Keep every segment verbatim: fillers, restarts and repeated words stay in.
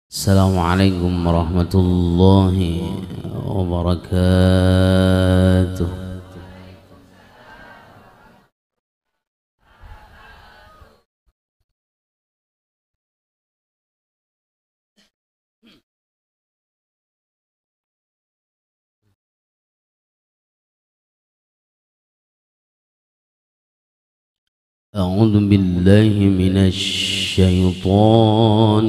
السلام عليكم ورحمة الله وبركاته. أعوذ بالله من الشيطان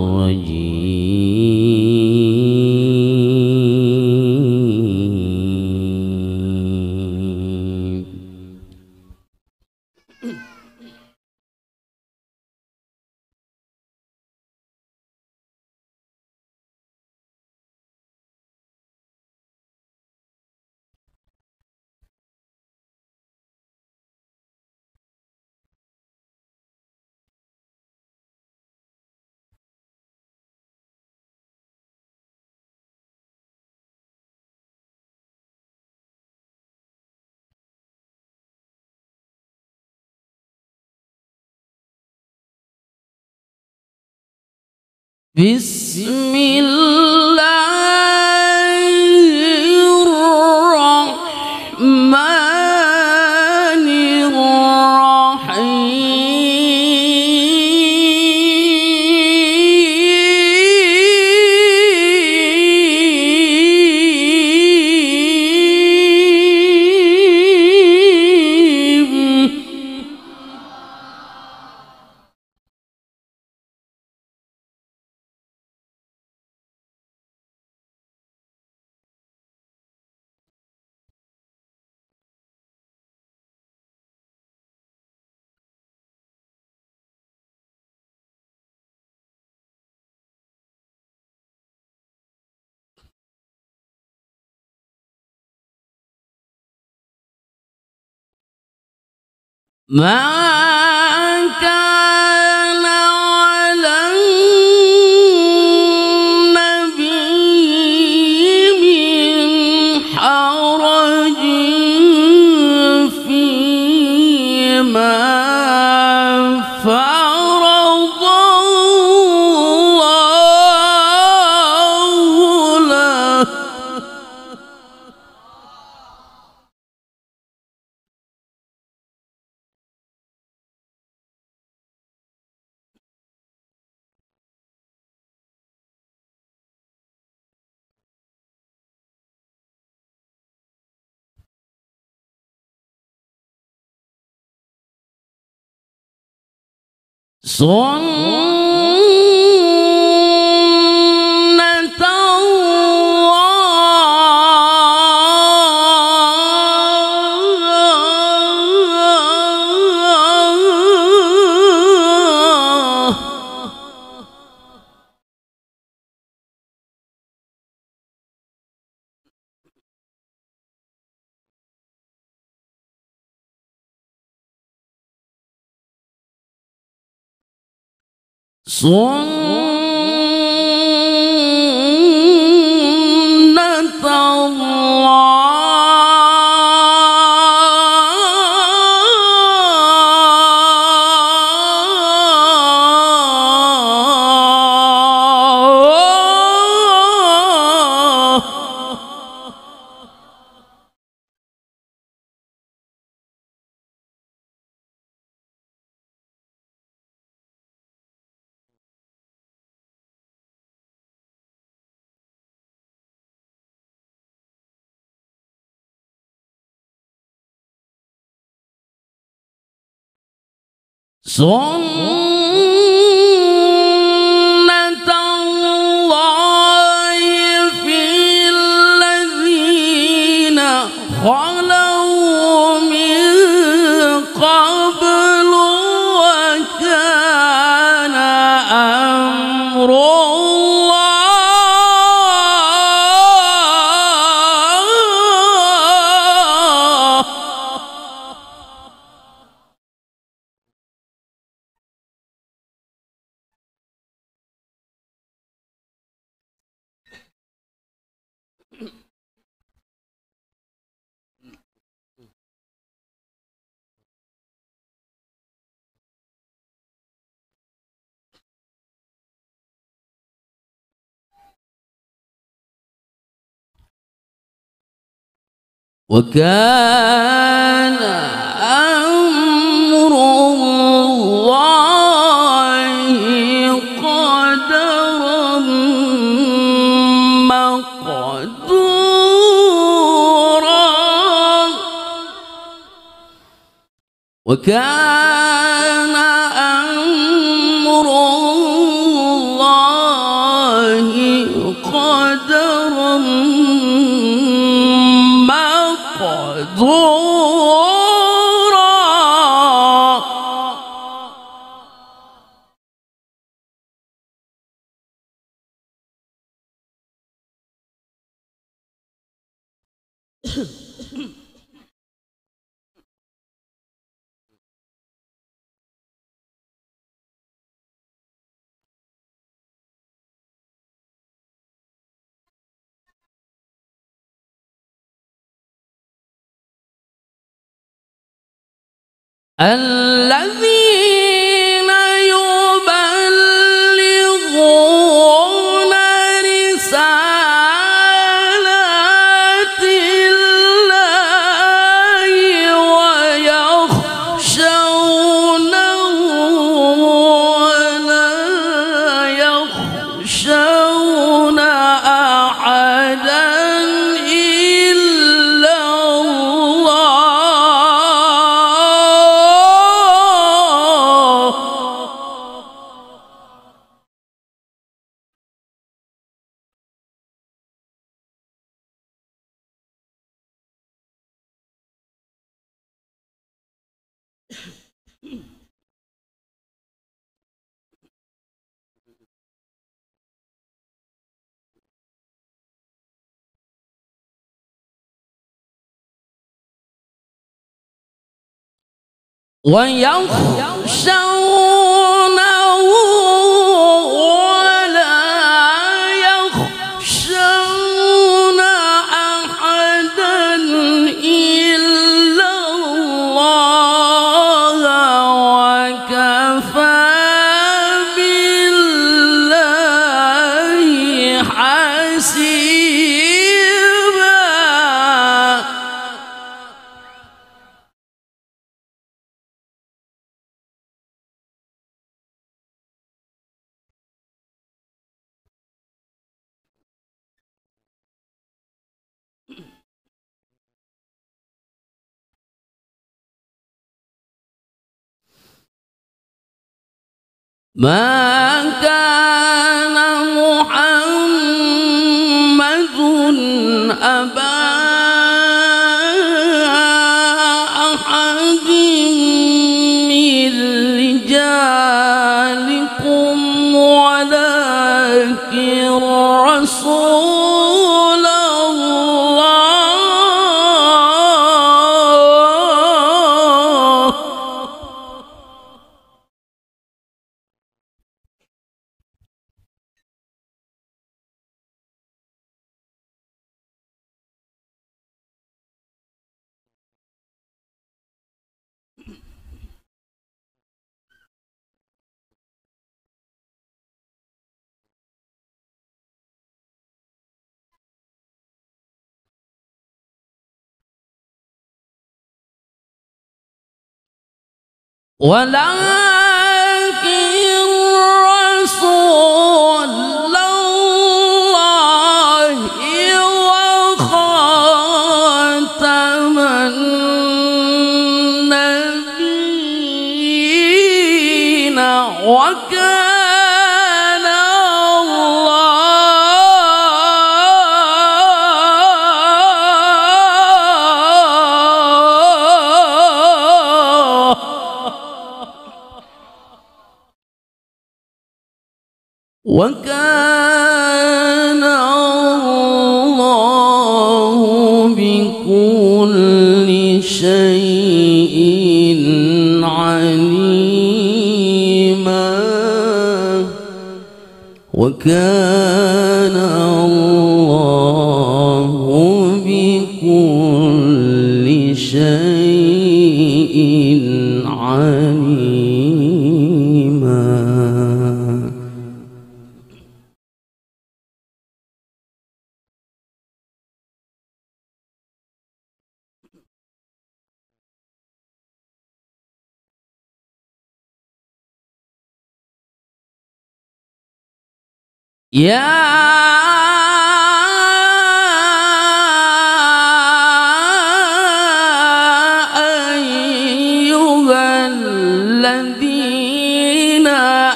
الرجيم. بسم الله الرحمن الرحيم. ما كان على النبي من حرج فيما فرض الله له. سنة الله. سنة الله. سنة الله في الذين خلوا من قبل وكان أمر الله وكان أمر الله قدرا مقدورا وكان أمر الله قدرا مقدورا الذين يبلغون رسالات الله ويخشونه ولا يخشون أحدا إلا ويخشونه ولا يخشون أحدا إلا الله وكفى بالله حسيبا. ما كان محمد أبا أحد من رجالكم ولكن رسول الله ولكن رسول الله وخاتم النبيين وكان وكان الله بكل شيء عليما وكان الله بكل شيء عليما. يا أيها الذين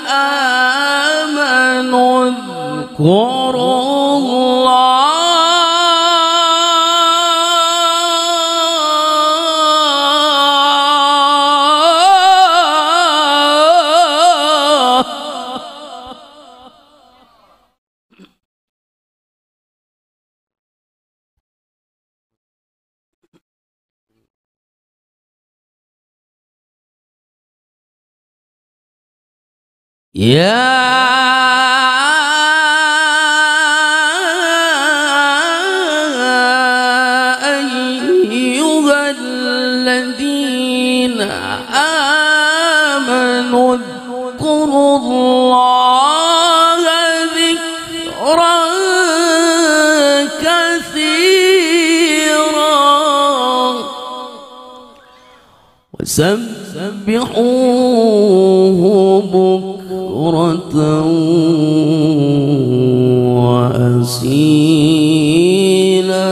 آمنوا اذكروا الله يا أيها الذين آمنوا اذكروا الله ذكرا كثيرا وسبحوه بكرة وأصيلا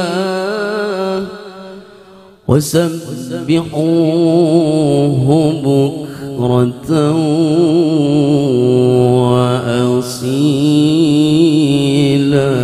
وسبحوه بكرة وأصيلا.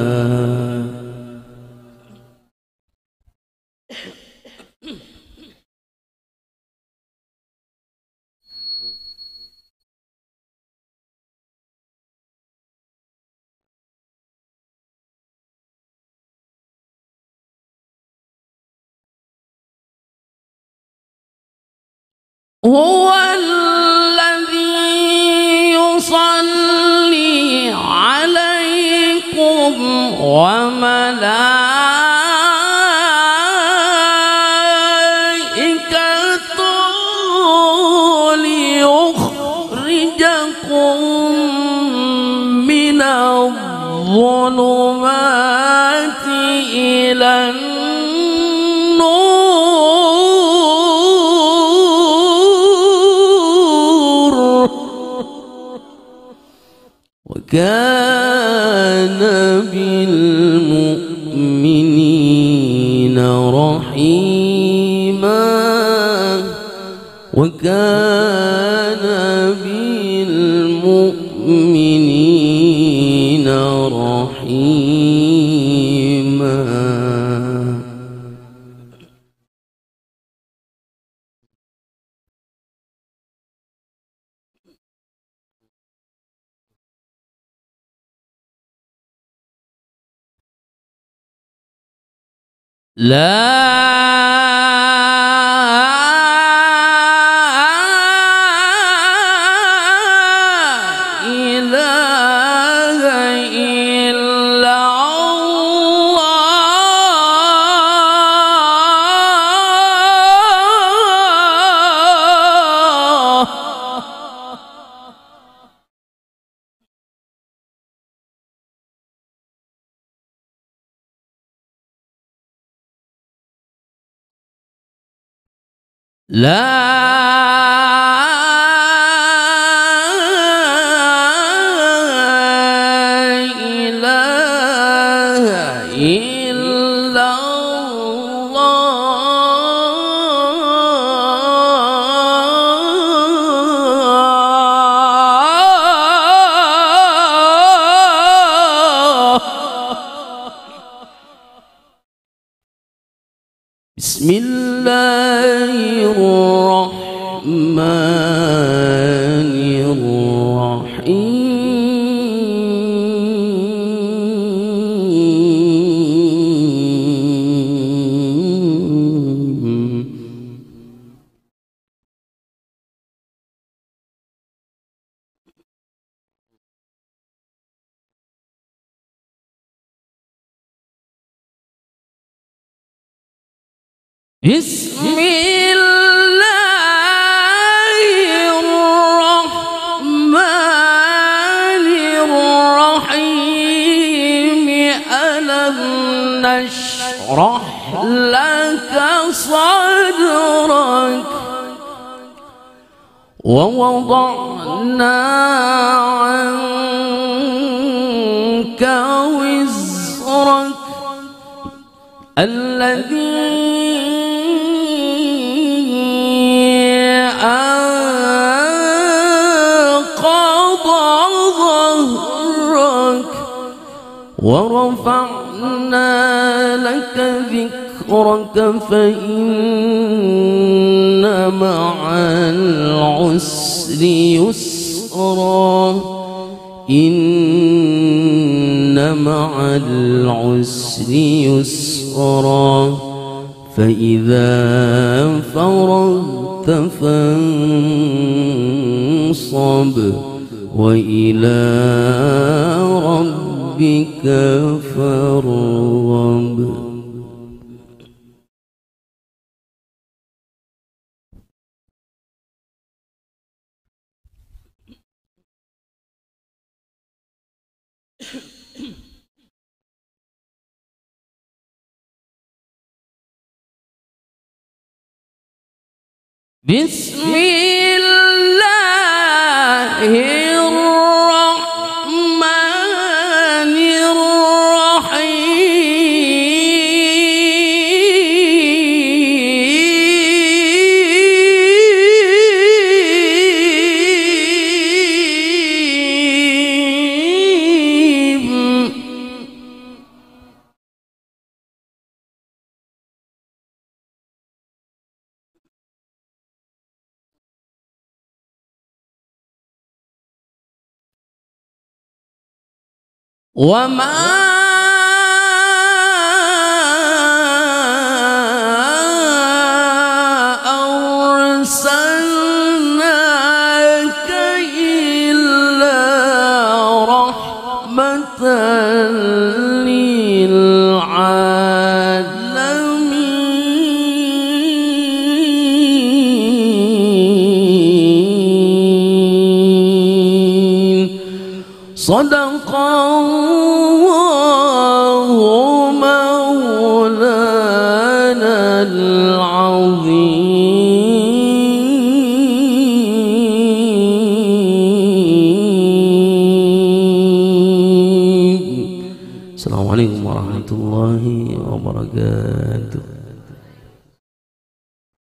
هو الذي يصلي عليكم وملائكته ليخرجكم من الظلمات إلى النور وكان بالمؤمنين رحيما وكان بالمؤمنين رحيما. لا إله إلا الله لا إله إلا الله. بسم الله الرحمن الرحيم. بسم الله الرحمن الرحيم. ألم نشرح لك صدرك ووضعنا عنك الذي أنقض ظهرك ورفعنا لك ذكرك فإن مع العسر يسرا إن مع العسر يسرا فإذا فرغت فانصب وإلى ربك فارغب. بسم الله الرحمن الرحيم. وما أرسلناك إلا رحمة للعالمين. صدق